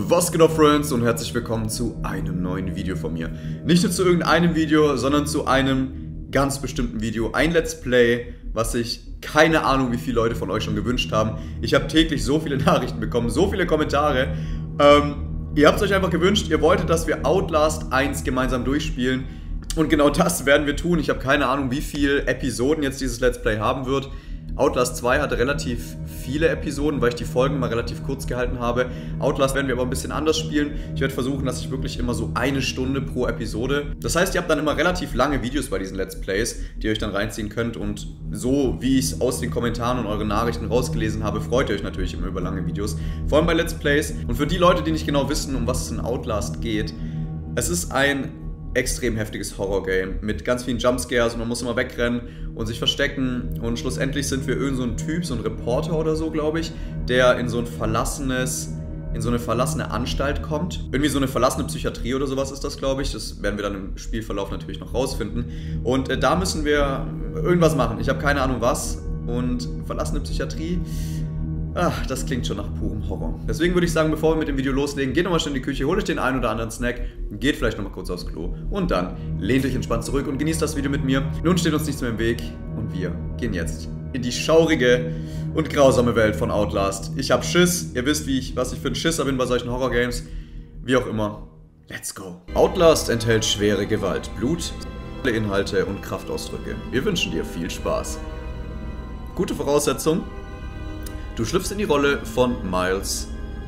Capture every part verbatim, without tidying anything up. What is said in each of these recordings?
Was geht ab, Friends, und herzlich willkommen zu einem neuen Video von mir. Nicht nur zu irgendeinem Video, sondern zu einem ganz bestimmten Video. Ein Let's Play, was sich keine Ahnung wie viele Leute von euch schon gewünscht haben. Ich habe täglich so viele Nachrichten bekommen, so viele Kommentare. Ähm, ihr habt es euch einfach gewünscht, ihr wolltet, dass wir Outlast eins gemeinsam durchspielen. Und genau das werden wir tun. Ich habe keine Ahnung, wie viele Episoden jetzt dieses Let's Play haben wird. Outlast zwei hatte relativ viele Episoden, weil ich die Folgen mal relativ kurz gehalten habe. Outlast werden wir aber ein bisschen anders spielen. Ich werde versuchen, dass ich wirklich immer so eine Stunde pro Episode. Das heißt, ihr habt dann immer relativ lange Videos bei diesen Let's Plays, die ihr euch dann reinziehen könnt. Und so, wie ich es aus den Kommentaren und euren Nachrichten rausgelesen habe, freut ihr euch natürlich immer über lange Videos. Vor allem bei Let's Plays. Und für die Leute, die nicht genau wissen, um was es in Outlast geht, es ist ein extrem heftiges Horror-Game mit ganz vielen Jumpscares und man muss immer wegrennen und sich verstecken und schlussendlich sind wir irgend so ein Typ, so ein Reporter oder so, glaube ich, der in so ein verlassenes, in so eine verlassene Anstalt kommt. Irgendwie so eine verlassene Psychiatrie oder sowas ist das, glaube ich. Das werden wir dann im Spielverlauf natürlich noch rausfinden. Und äh, da müssen wir irgendwas machen. Ich habe keine Ahnung was. Und verlassene Psychiatrie, ach, das klingt schon nach purem Horror. Deswegen würde ich sagen, bevor wir mit dem Video loslegen, geht nochmal schnell in die Küche, holt euch den einen oder anderen Snack, geht vielleicht nochmal kurz aufs Klo und dann lehnt euch entspannt zurück und genießt das Video mit mir. Nun steht uns nichts mehr im Weg und wir gehen jetzt in die schaurige und grausame Welt von Outlast. Ich hab Schiss, ihr wisst, wie ich, was ich für ein Schisser bin bei solchen Horror-Games. Wie auch immer, let's go. Outlast enthält schwere Gewalt, Blut, Inhalte und Kraftausdrücke. Wir wünschen dir viel Spaß. Gute Voraussetzung. Du schlüpfst in die Rolle von Miles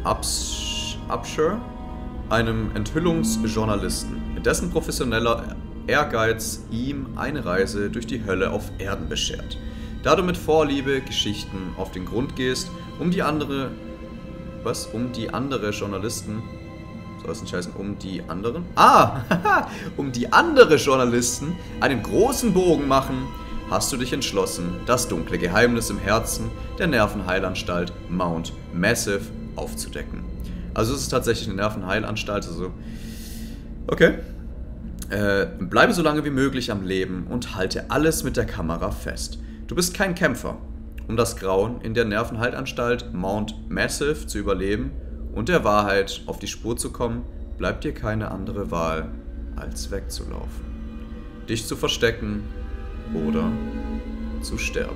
Upshur, einem Enthüllungsjournalisten, dessen professioneller Ehrgeiz ihm eine Reise durch die Hölle auf Erden beschert. Da du mit Vorliebe Geschichten auf den Grund gehst, um die andere... Was? Um die andere Journalisten... Soll es nicht heißen, um die anderen? Ah! Um die andere Journalisten einen großen Bogen machen, hast du dich entschlossen, das dunkle Geheimnis im Herzen der Nervenheilanstalt Mount Massive aufzudecken. Also es ist tatsächlich eine Nervenheilanstalt, also... Okay. Äh, bleibe so lange wie möglich am Leben und halte alles mit der Kamera fest. Du bist kein Kämpfer. Um das Grauen in der Nervenheilanstalt Mount Massive zu überleben und der Wahrheit auf die Spur zu kommen, bleibt dir keine andere Wahl, als wegzulaufen. Dich zu verstecken oder zu sterben.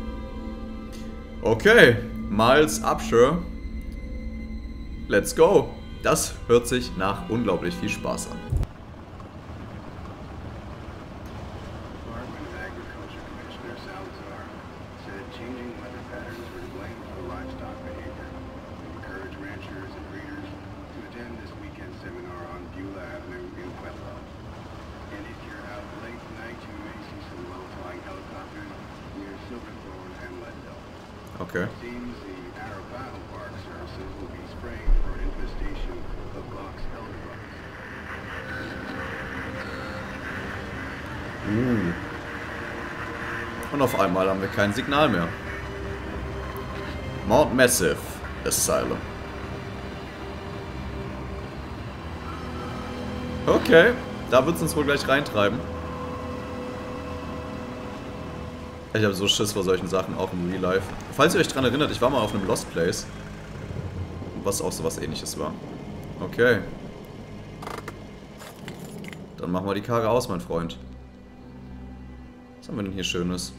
Okay, Miles Upshur. Let's go. Das hört sich nach unglaublich viel Spaß an. Okay. Uh. Und auf einmal haben wir kein Signal mehr. Mount Massive Asylum. Okay, da wird es uns wohl gleich reintreiben. Ich habe so Schiss vor solchen Sachen, auch im Real Life. Falls ihr euch daran erinnert, ich war mal auf einem Lost Place, was auch sowas Ähnliches war. Okay. Dann machen wir die Karre aus, mein Freund. Was haben wir denn hier Schönes?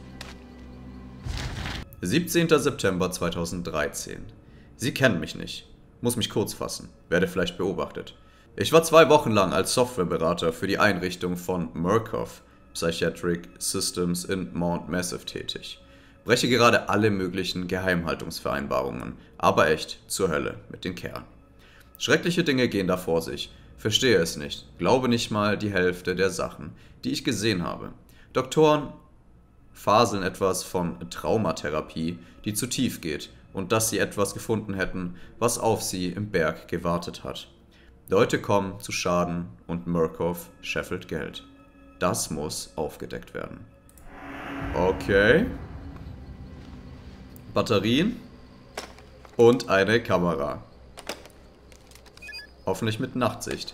siebzehnter September zweitausenddreizehn. Sie kennen mich nicht. Muss mich kurz fassen. Werde vielleicht beobachtet. Ich war zwei Wochen lang als Softwareberater für die Einrichtung von Murkoff Psychiatric Systems in Mount Massive tätig. Breche gerade alle möglichen Geheimhaltungsvereinbarungen, aber echt zur Hölle mit den Kerlen. Schreckliche Dinge gehen da vor sich. Verstehe es nicht. Glaube nicht mal die Hälfte der Sachen, die ich gesehen habe. Doktoren faseln etwas von Traumatherapie, die zu tief geht, und dass sie etwas gefunden hätten, was auf sie im Berg gewartet hat. Leute kommen zu Schaden und Murkoff scheffelt Geld. Das muss aufgedeckt werden. Okay. Batterien. Und eine Kamera. Hoffentlich mit Nachtsicht.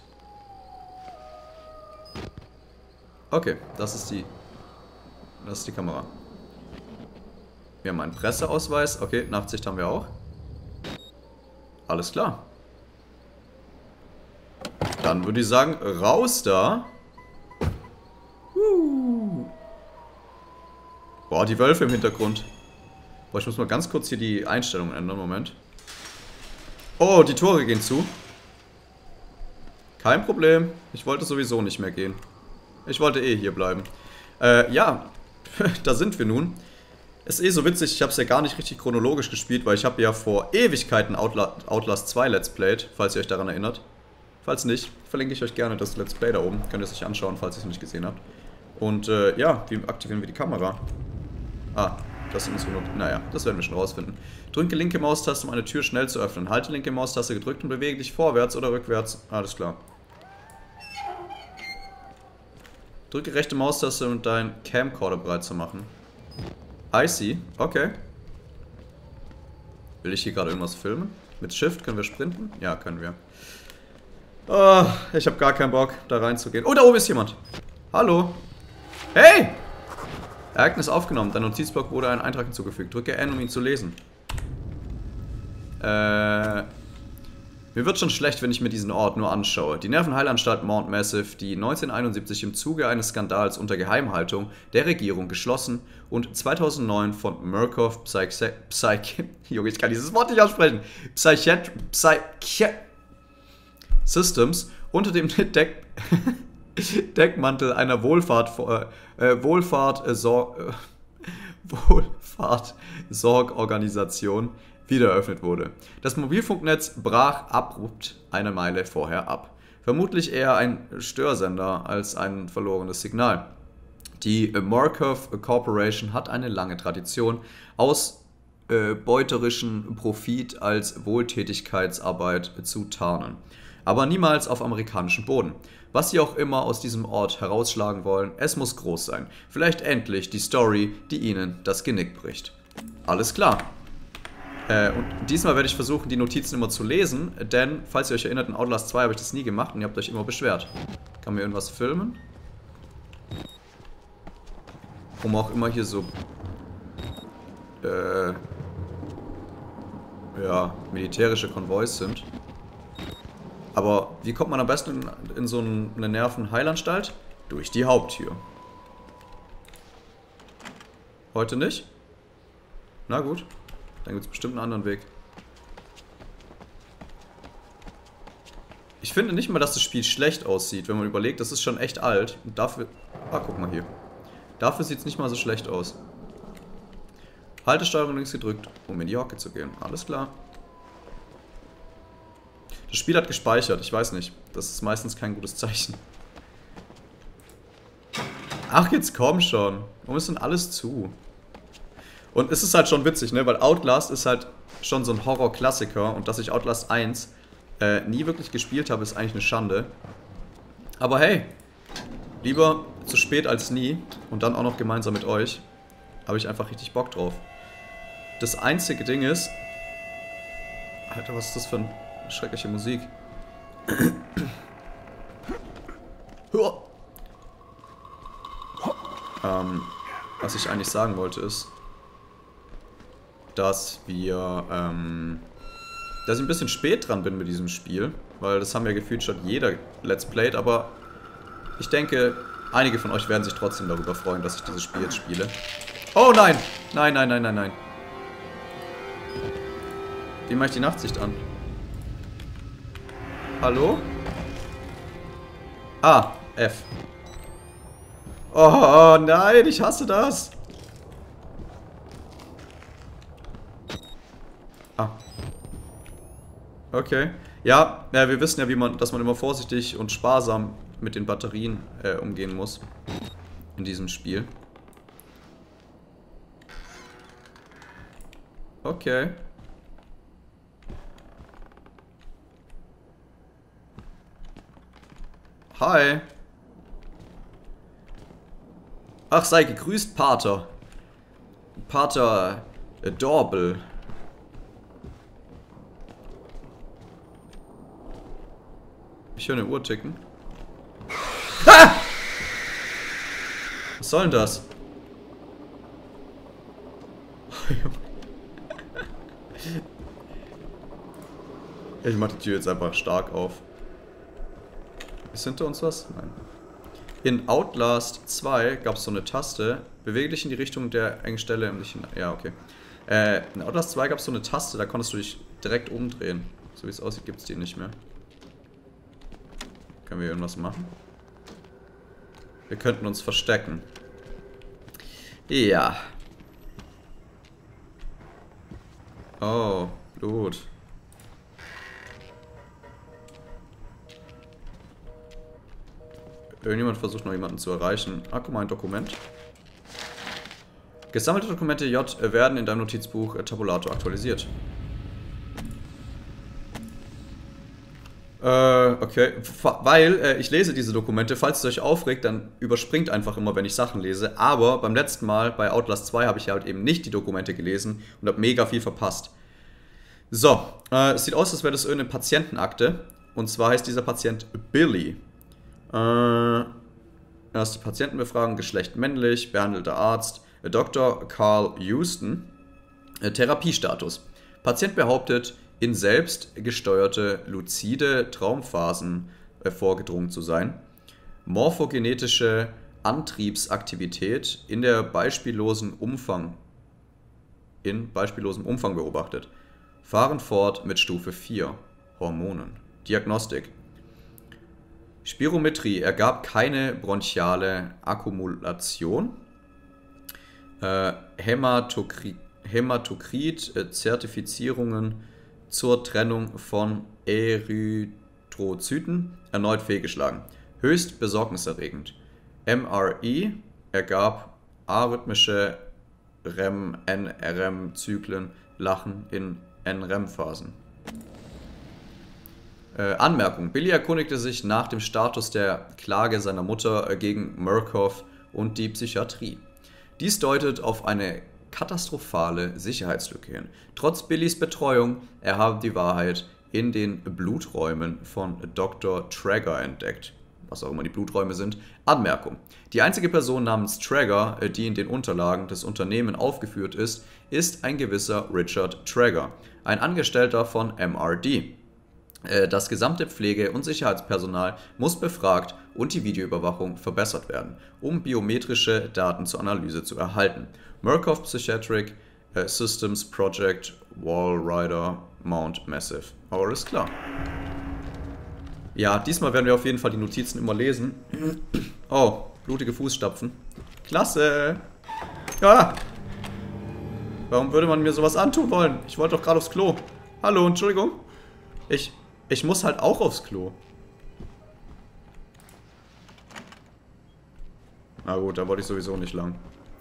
Okay, das ist die... Das ist die Kamera. Wir haben einen Presseausweis. Okay, Nachtsicht haben wir auch. Alles klar. Dann würde ich sagen, raus da. Uh. Boah, die Wölfe im Hintergrund. Boah, ich muss mal ganz kurz hier die Einstellungen ändern. Moment. Oh, die Tore gehen zu. Kein Problem. Ich wollte sowieso nicht mehr gehen. Ich wollte eh hier bleiben. Äh, ja. Da sind wir nun. Ist eh so witzig, ich habe es ja gar nicht richtig chronologisch gespielt, weil ich habe ja vor Ewigkeiten Outla Outlast zwei Let's Played, falls ihr euch daran erinnert. Falls nicht, verlinke ich euch gerne das Let's Play da oben. Könnt ihr es euch anschauen, falls ihr es noch nicht gesehen habt. Und äh, ja, wie aktivieren wir die Kamera? Ah, das sind unsere Not. Naja, das werden wir schon rausfinden. Drücke linke Maustaste, um eine Tür schnell zu öffnen. Halte linke Maustaste gedrückt und bewege dich vorwärts oder rückwärts. Alles klar. Drücke rechte Maustaste, um deinen Camcorder bereit zu machen. I see. Okay. Will ich hier gerade irgendwas filmen? Mit Shift können wir sprinten? Ja, können wir. Oh, ich habe gar keinen Bock, da reinzugehen. Oh, da oben ist jemand. Hallo. Hey! Ereignis aufgenommen. Dein Notizblock wurde ein Eintrag hinzugefügt. Drücke N, um ihn zu lesen. Äh... Mir wird schon schlecht, wenn ich mir diesen Ort nur anschaue. Die Nervenheilanstalt Mount Massive, die neunzehnhunderteinundsiebzig im Zuge eines Skandals unter Geheimhaltung der Regierung geschlossen und zweitausendneun von Murkoff Psych... Psych... Junge, ich kann dieses Wort nicht aussprechen. Psychiat... Psych... Systems unter dem Deck... Deckmantel einer Wohlfahrt... Äh, Wohlfahrt... Äh, Sorg... Äh, Wohlfahrt... Sorgorganisation wieder eröffnet wurde. Das Mobilfunknetz brach abrupt eine Meile vorher ab. Vermutlich eher ein Störsender als ein verlorenes Signal. Die Murkoff Corporation hat eine lange Tradition, aus äh, beuterischen Profit als Wohltätigkeitsarbeit zu tarnen. Aber niemals auf amerikanischem Boden. Was sie auch immer aus diesem Ort herausschlagen wollen, es muss groß sein. Vielleicht endlich die Story, die ihnen das Genick bricht. Alles klar. Äh, und diesmal werde ich versuchen, die Notizen immer zu lesen, denn, falls ihr euch erinnert, in Outlast zwei habe ich das nie gemacht und ihr habt euch immer beschwert. Kann man irgendwas filmen? Warum auch immer hier so... Äh... Ja, militärische Konvois sind. Aber wie kommt man am besten in, in so eine Nervenheilanstalt? Durch die Haupttür. Heute nicht? Na gut. Dann gibt es bestimmt einen anderen Weg. Ich finde nicht mal, dass das Spiel schlecht aussieht, wenn man überlegt, das ist schon echt alt. Und dafür... Ah, guck mal hier. Dafür sieht es nicht mal so schlecht aus. Haltesteuerung links gedrückt, um in die Hocke zu gehen. Alles klar. Das Spiel hat gespeichert, ich weiß nicht. Das ist meistens kein gutes Zeichen. Ach, jetzt komm schon. Warum ist denn alles zu? Und es ist halt schon witzig, ne? Weil Outlast ist halt schon so ein Horror-Klassiker und dass ich Outlast eins äh, nie wirklich gespielt habe, ist eigentlich eine Schande. Aber hey, lieber zu spät als nie und dann auch noch gemeinsam mit euch, habe ich einfach richtig Bock drauf. Das einzige Ding ist... Alter, was ist das für eine schreckliche Musik? ähm, was ich eigentlich sagen wollte ist... dass wir, ähm, dass ich ein bisschen spät dran bin mit diesem Spiel, weil das haben ja gefühlt schon jeder Let's Played, aber ich denke, einige von euch werden sich trotzdem darüber freuen, dass ich dieses Spiel jetzt spiele. Oh nein! Nein, nein, nein, nein, nein. Wie mache ich die Nachtsicht an? Hallo? Ah, F. Oh nein, ich hasse das! Ah. Okay. Ja, ja, wir wissen ja, wie man, dass man immer vorsichtig und sparsam mit den Batterien äh, umgehen muss. In diesem Spiel. Okay. Hi. Ach, sei gegrüßt, Pater. Pater äh, Dorbel. Ich höre eine Uhr ticken. Ah! Was soll denn das? Ich mach die Tür jetzt einfach stark auf. Ist hinter uns was? Nein. In Outlast zwei gab es so eine Taste. Bewege dich in die Richtung der engen Stelle. Um dich in, ja, okay. Äh, in Outlast zwei gab es so eine Taste, da konntest du dich direkt umdrehen. So wie es aussieht, gibt es die nicht mehr. Können wir irgendwas machen? Wir könnten uns verstecken. Ja. Oh, Blut. Irgendjemand versucht noch jemanden zu erreichen. Ah, guck mal, ein Dokument. Gesammelte Dokumente J werden in deinem Notizbuch Tabulator aktualisiert. Äh, okay. Weil äh, ich lese diese Dokumente. Falls es euch aufregt, dann überspringt einfach immer, wenn ich Sachen lese. Aber beim letzten Mal bei Outlast zwei habe ich halt eben nicht die Dokumente gelesen und habe mega viel verpasst. So, äh, es sieht aus, als wäre das irgendeine Patientenakte. Und zwar heißt dieser Patient Billy. Äh, erste Patientenbefragung, Geschlecht männlich, behandelter Arzt, Doktor Carl Houston, äh, Therapiestatus. Patient behauptet, in selbst gesteuerte luzide Traumphasen äh, vorgedrungen zu sein. Morphogenetische Antriebsaktivität in der beispiellosen Umfang in beispiellosem Umfang beobachtet. Fahren fort mit Stufe vier. Hormonen. Diagnostik. Spirometrie ergab keine bronchiale Akkumulation. Äh, Hämatokrit, Hämatokrit äh, Zertifizierungen zur Trennung von Erythrozyten erneut fehlgeschlagen. Höchst besorgniserregend. M R I ergab arrhythmische R E M, N R E M-Zyklen, Lachen in N R E M-Phasen. Äh, Anmerkung. Billy erkundigte sich nach dem Status der Klage seiner Mutter gegen Murkoff und die Psychiatrie. Dies deutet auf eine katastrophale Sicherheitslücke hin. Trotz Billys Betreuung, er habe die Wahrheit in den Bluträumen von Doktor Traeger entdeckt. Was auch immer die Bluträume sind. Anmerkung. Die einzige Person namens Traeger, die in den Unterlagen des Unternehmens aufgeführt ist, ist ein gewisser Richard Traeger, ein Angestellter von M R D. Das gesamte Pflege- und Sicherheitspersonal muss befragt und die Videoüberwachung verbessert werden, um biometrische Daten zur Analyse zu erhalten. Murkoff Psychiatric äh, Systems Project Walrider Mount Massive. Aber alles klar. Ja, diesmal werden wir auf jeden Fall die Notizen immer lesen. Oh, blutige Fußstapfen. Klasse! Ja! Warum würde man mir sowas antun wollen? Ich wollte doch gerade aufs Klo. Hallo, Entschuldigung. Ich... Ich muss halt auch aufs Klo. Na gut, da wollte ich sowieso nicht lang.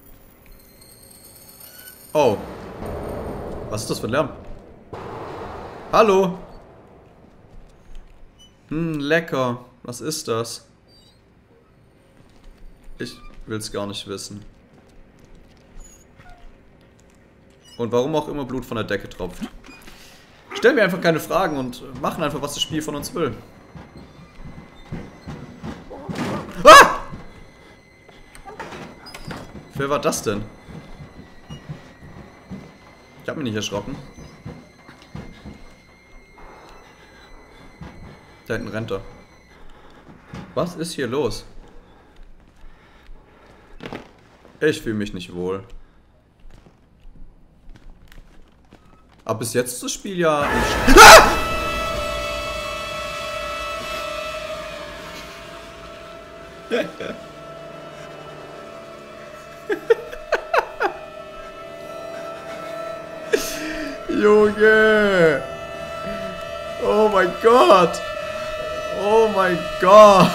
Oh. Was ist das für ein Lärm? Hallo? Hm, lecker. Was ist das? Ich will's gar nicht wissen. Und warum auch immer Blut von der Decke tropft. Stellen wir einfach keine Fragen und machen einfach, was das Spiel von uns will. Ah! Wer war das denn? Ich hab mich nicht erschrocken. Da hinten rennt er. Was ist hier los? Ich fühle mich nicht wohl. Aber bis jetzt ist das Spiel ja nicht... Ah! Junge! Oh mein Gott! Oh mein Gott!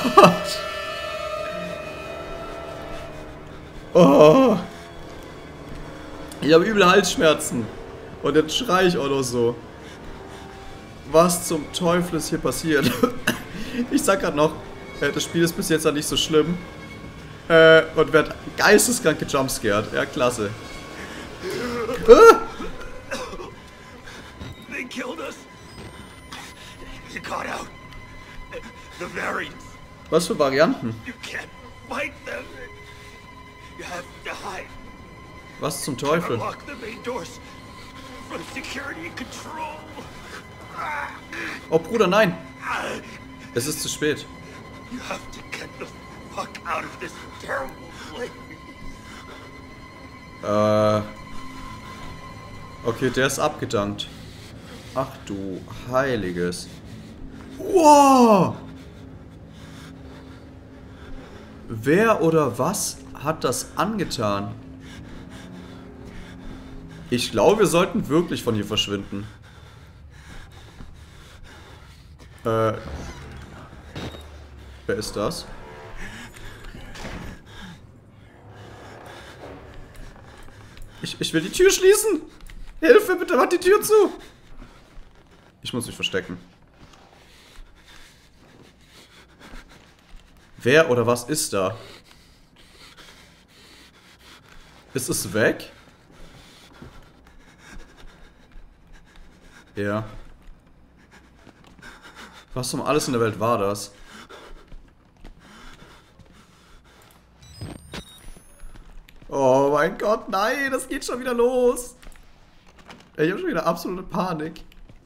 Oh! Ich habe üble Halsschmerzen. Und jetzt schrei ich auch noch so. Was zum Teufel ist hier passiert? Ich sag grad noch, das Spiel ist bis jetzt ja nicht so schlimm. Äh, und werd geisteskrank gejumpscared. Ja, klasse. Ah! They killed us. You got out. The variants. Was für Varianten? You can't fight them. You have to hide. Was zum Teufel? Unlock the main doors from security control. Oh Bruder, nein! Es ist zu spät. You have to get the fuck out of this terrible place. Äh. Okay, der ist abgedankt. Ach du Heiliges. Wow! Wer oder was hat das angetan? Ich glaube, wir sollten wirklich von hier verschwinden. Äh. Wer ist das? Ich, ich will die Tür schließen! Hilfe, bitte mach die Tür zu! Ich muss mich verstecken. Wer oder was ist da? Ist es weg? Ja. Was um alles in der Welt war das? Oh mein Gott, nein, das geht schon wieder los. Ich habe schon wieder absolute Panik.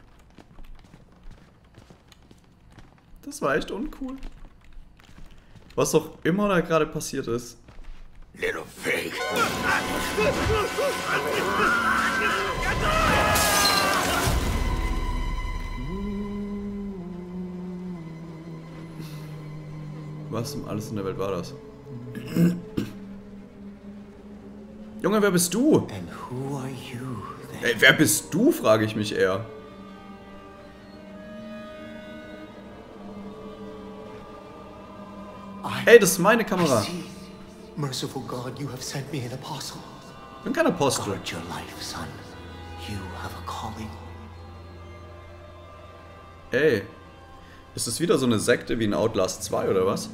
Das war echt uncool. Was auch immer da gerade passiert ist. Little pig. Was um alles in der Welt war das? Junge, wer bist du? And who are you then? Ey, wer bist du, frage ich mich eher. Ey, das ist meine Kamera. Merciful God, you have sent me an apostle. Ich bin kein Apostel. Guard your life, son. You have a calling. Ey. Ist das wieder so eine Sekte wie in Outlast zwei oder was?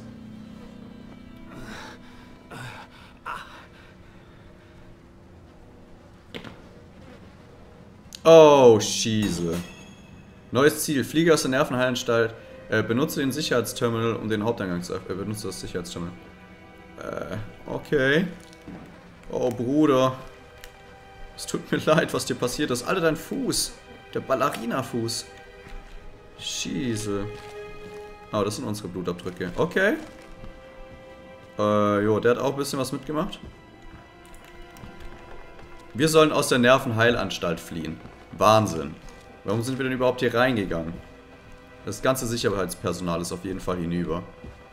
Oh, Scheiße. Neues Ziel. Fliege aus der Nervenheilanstalt. Äh, benutze den Sicherheitsterminal, um den Haupteingang zu öffnen. Äh, benutze das Sicherheitsterminal. Äh, okay. Oh, Bruder. Es tut mir leid, was dir passiert ist. Alter, dein Fuß. Der Ballerina-Fuß. Scheiße. Oh, das sind unsere Blutabdrücke. Okay. Äh, jo, der hat auch ein bisschen was mitgemacht. Wir sollen aus der Nervenheilanstalt fliehen. Wahnsinn. Warum sind wir denn überhaupt hier reingegangen? Das ganze Sicherheitspersonal ist auf jeden Fall hinüber.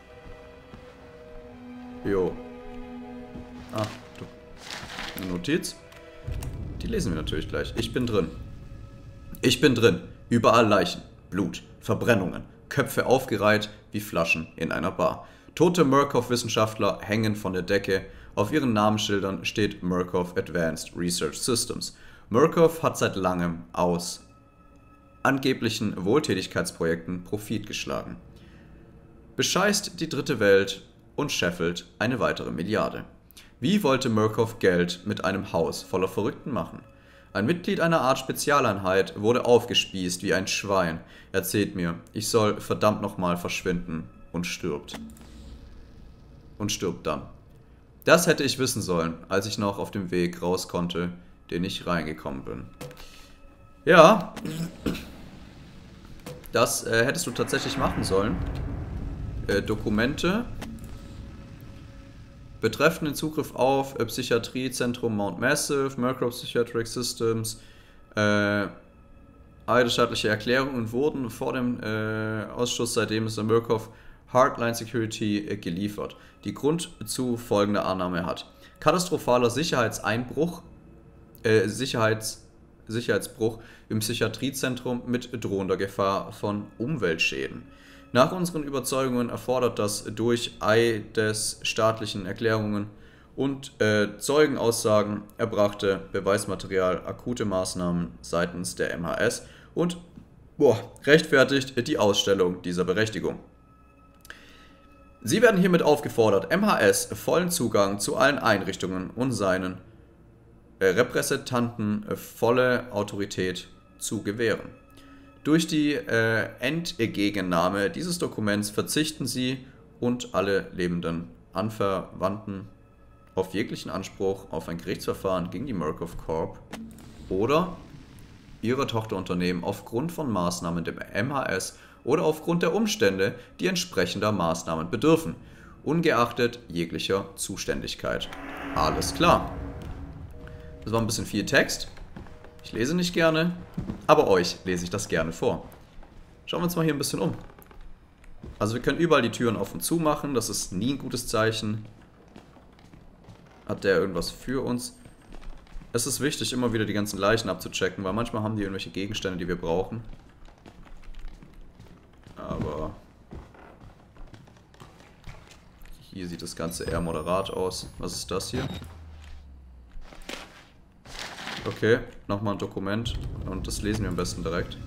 Jo. Ah, du. Eine Notiz. Die lesen wir natürlich gleich. Ich bin drin. Ich bin drin. Überall Leichen, Blut, Verbrennungen, Köpfe aufgereiht wie Flaschen in einer Bar. Tote Murkoff-Wissenschaftler hängen von der Decke. Auf ihren Namensschildern steht Murkoff Advanced Research Systems. Murkoff hat seit langem aus angeblichen Wohltätigkeitsprojekten Profit geschlagen. Bescheißt die dritte Welt und scheffelt eine weitere Milliarde. Wie wollte Murkoff Geld mit einem Haus voller Verrückten machen? Ein Mitglied einer Art Spezialeinheit wurde aufgespießt wie ein Schwein. Erzählt mir, ich soll verdammt nochmal verschwinden und stirbt. Und stirbt dann. Das hätte ich wissen sollen, als ich noch auf dem Weg raus konnte, den ich reingekommen bin. Ja, das äh, hättest du tatsächlich machen sollen. Äh, Dokumente. Betreffend den Zugriff auf äh, Psychiatriezentrum Mount Massive, Murkoff Psychiatric Systems, äh, eidesstattliche Erklärungen wurden vor dem äh, Ausschuss, seitdem ist der Murkoff Hardline Security äh, geliefert, die Grund zu folgender Annahme hat. Katastrophaler Sicherheitseinbruch, äh, Sicherheits, Sicherheitsbruch im Psychiatriezentrum mit drohender Gefahr von Umweltschäden. Nach unseren Überzeugungen erfordert das durch eidesstaatlichen Erklärungen und äh, Zeugenaussagen erbrachte Beweismaterial akute Maßnahmen seitens der M H S und boah, rechtfertigt die Ausstellung dieser Berechtigung. Sie werden hiermit aufgefordert, M H S vollen Zugang zu allen Einrichtungen und seinen äh, Repräsentanten äh, volle Autorität zu gewähren. Durch die äh, Entgegennahme dieses Dokuments verzichten Sie und alle lebenden Anverwandten auf jeglichen Anspruch auf ein Gerichtsverfahren gegen die Murkoff Corp oder ihre Tochterunternehmen aufgrund von Maßnahmen der M H S oder aufgrund der Umstände, die entsprechender Maßnahmen bedürfen, ungeachtet jeglicher Zuständigkeit. Alles klar. Das war ein bisschen viel Text. Ich lese nicht gerne, aber euch lese ich das gerne vor. Schauen wir uns mal hier ein bisschen um. Also wir können überall die Türen auf und zu machen, das ist nie ein gutes Zeichen. Hat der irgendwas für uns? Es ist wichtig, immer wieder die ganzen Leichen abzuchecken, weil manchmal haben die irgendwelche Gegenstände, die wir brauchen. Aber hier sieht das Ganze eher moderat aus. Was ist das hier? Okay, nochmal ein Dokument und das lesen wir am besten direkt.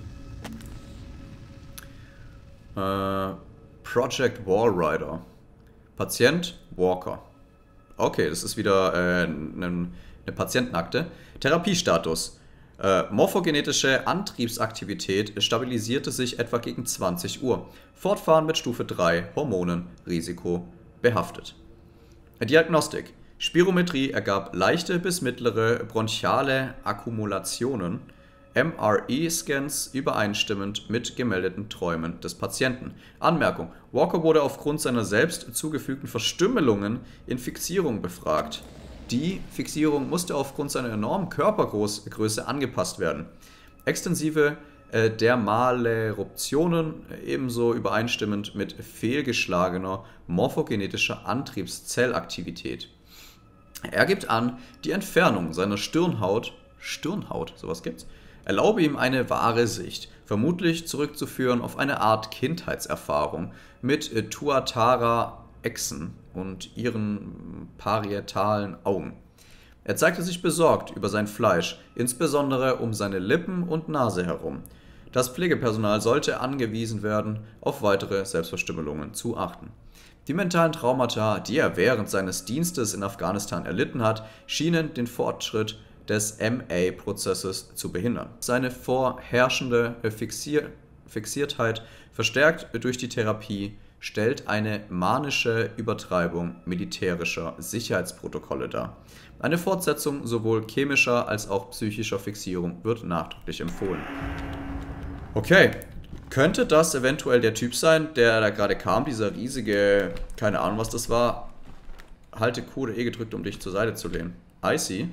Äh, Project Wallrider. Patient Walker. Okay, das ist wieder äh, eine, eine Patientenakte. Therapiestatus. Äh, morphogenetische Antriebsaktivität stabilisierte sich etwa gegen zwanzig Uhr. Fortfahren mit Stufe drei, Hormonen, Risiko behaftet. Diagnostik. Spirometrie ergab leichte bis mittlere bronchiale Akkumulationen. M R I-Scans übereinstimmend mit gemeldeten Träumen des Patienten. Anmerkung: Walker wurde aufgrund seiner selbst zugefügten Verstümmelungen in Fixierung befragt. Die Fixierung musste aufgrund seiner enormen Körpergröße angepasst werden. Extensive äh, Dermaleruptionen ebenso übereinstimmend mit fehlgeschlagener morphogenetischer Antriebszellaktivität. Er gibt an, die Entfernung seiner Stirnhaut, Stirnhaut, sowas gibt's, erlaube ihm eine wahre Sicht, vermutlich zurückzuführen auf eine Art Kindheitserfahrung mit äh, Tuatara-Echsen und ihren parietalen Augen. Er zeigte sich besorgt über sein Fleisch, insbesondere um seine Lippen und Nase herum. Das Pflegepersonal sollte angewiesen werden, auf weitere Selbstverstümmelungen zu achten. Die mentalen Traumata, die er während seines Dienstes in Afghanistan erlitten hat, schienen den Fortschritt des M A-Prozesses zu behindern. Seine vorherrschende Fixier- Fixiertheit, verstärkt durch die Therapie, stellt eine manische Übertreibung militärischer Sicherheitsprotokolle dar. Eine Fortsetzung sowohl chemischer als auch psychischer Fixierung wird nachdrücklich empfohlen. Okay, könnte das eventuell der Typ sein, der da gerade kam, dieser riesige, keine Ahnung was das war. Halte Q oder E gedrückt, um dich zur Seite zu lehnen. I see.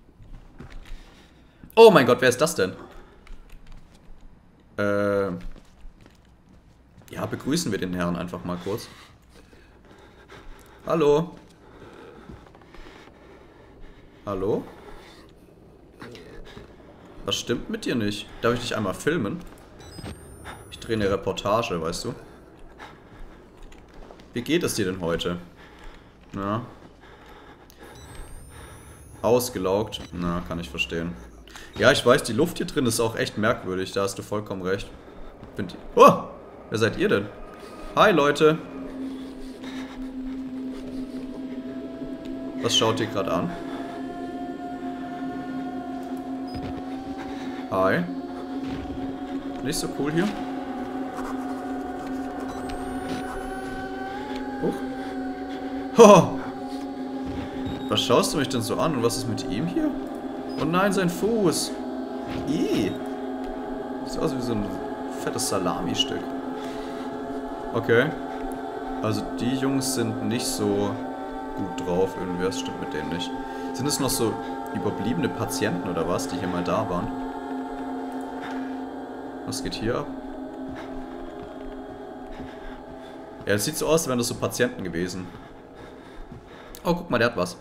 Oh mein Gott, wer ist das denn? Äh... Ja, begrüßen wir den Herrn einfach mal kurz. Hallo? Hallo? Was stimmt mit dir nicht? Darf ich dich einmal filmen? Ich drehe eine Reportage, weißt du? Wie geht es dir denn heute? Na? Ausgelaugt? Na, kann ich verstehen. Ja, ich weiß, die Luft hier drin ist auch echt merkwürdig. Da hast du vollkommen recht. Find ich... Oh! Wer seid ihr denn? Hi, Leute. Was schaut ihr gerade an? Hi. Nicht so cool hier. Huch. Ho! Was schaust du mich denn so an? Und was ist mit ihm hier? Oh nein, sein Fuß. Ih. Sieht aus wie so ein fettes Salami-Stück. Okay. Also die Jungs sind nicht so gut drauf. Irgendwie, was stimmt mit denen nicht. Sind es noch so überbliebene Patienten oder was, die hier mal da waren? Was geht hier ab? Ja, es sieht so aus, als wären das so Patienten gewesen. Oh, guck mal, der hat was.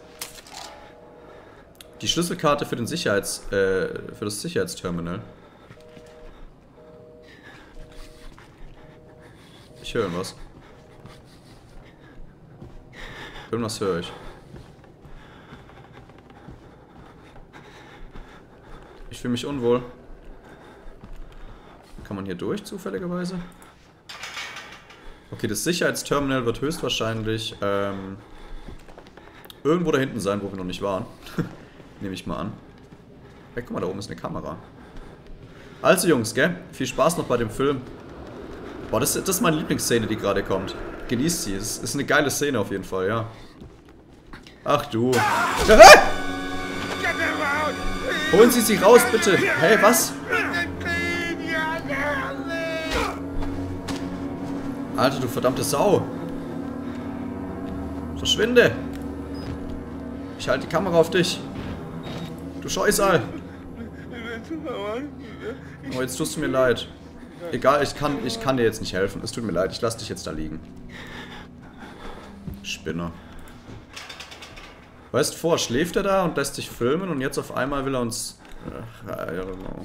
Die Schlüsselkarte für den Sicherheits... Äh, für das Sicherheitsterminal. Ich höre irgendwas. Irgendwas höre ich. Ich fühle mich unwohl. Kann man hier durch, zufälligerweise? Okay, das Sicherheitsterminal wird höchstwahrscheinlich ähm, irgendwo da hinten sein, wo wir noch nicht waren. Nehme ich mal an. Hey, guck mal, da oben ist eine Kamera. Also Jungs, gell? Viel Spaß noch bei dem Film. Boah, das, das ist meine Lieblingsszene, die gerade kommt. Genießt sie. Es ist eine geile Szene auf jeden Fall, ja. Ach du. Holen Sie sie raus, bitte. Hey, was? Alter, du verdammte Sau. Verschwinde. Ich halte die Kamera auf dich. Du Scheusal. Oh, jetzt tust du mir leid. Egal, ich kann, ich kann dir jetzt nicht helfen. Es tut mir leid, ich lasse dich jetzt da liegen. Spinner. Weißt du, vorher schläft er da und lässt sich filmen und jetzt auf einmal will er uns... Ach, I don't know.